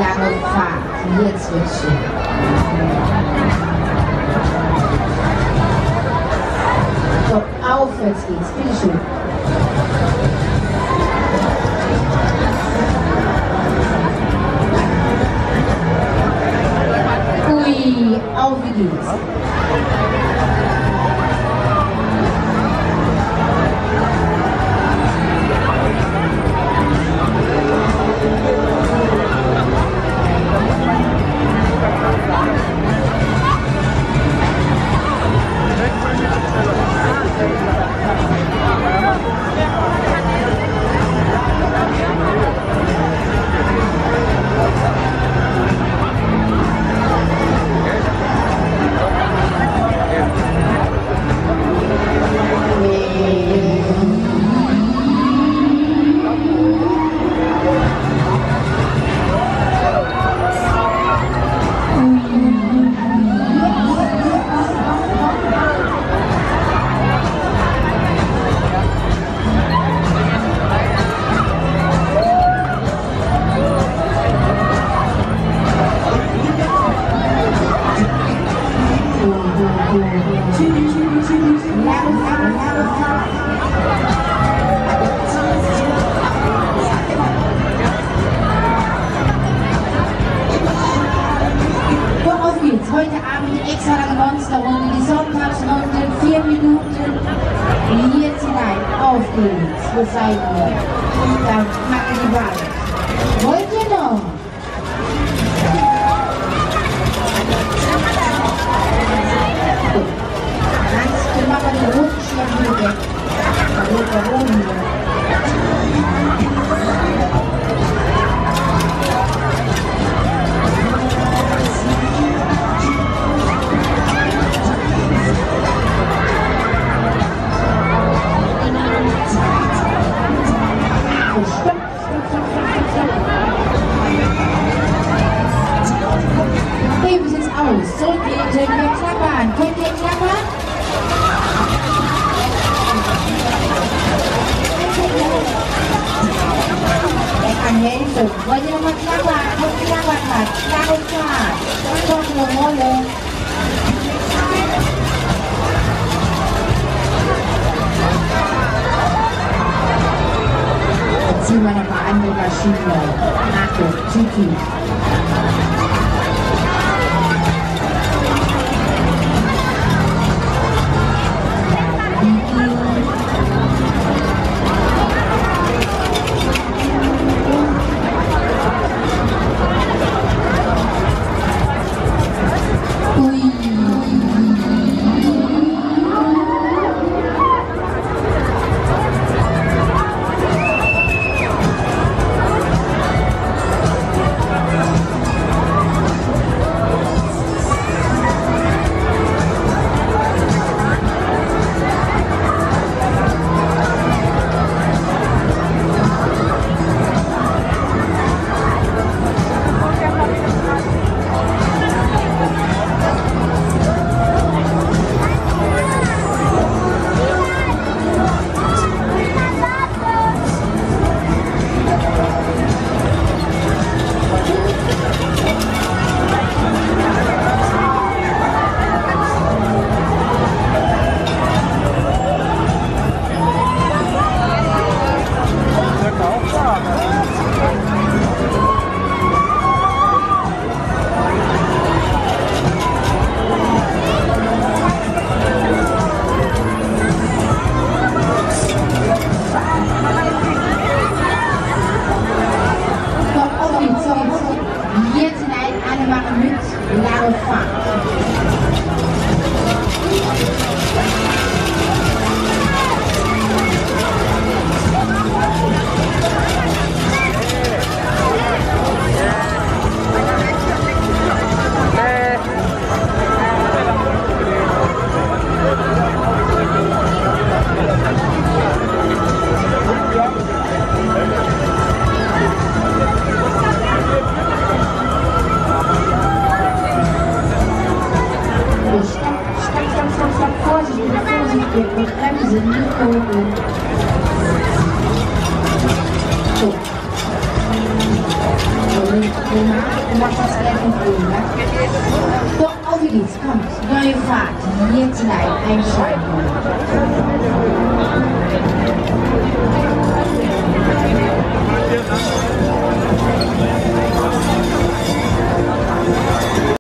lange Fahrt. Jetzt wird's schön. So, aufwärts geht's. Bitteschön. Ui, auf wie geht's. Heute Abend die extra lange Monsterrunde, die Sonntagsrunde, 4 Minuten. Jetzt hinein, auf geht's. Wo seid ihr? Da machen die Wahl. Wollt ihr noch? Gut. Dann machen wir den roten Schirm wieder weg. Da geht der Boden wieder. Okay, wie sieht's aus? Zurückgehen, wir klappern. Könnt ihr klappern? Er kann helfen. Wollt ihr nochmal klappern? Und klappern hat. Klar und klar. Doch eine Rolle. Jetzt ziehen wir nochmal an die Maschine. Achtung, Tiki. Bremse, nicht oben. So. Du machst das gleich noch oben, ne? Doch, auf geht's, kommt. Neue Fahrt. Jetzt hinein, einschalten.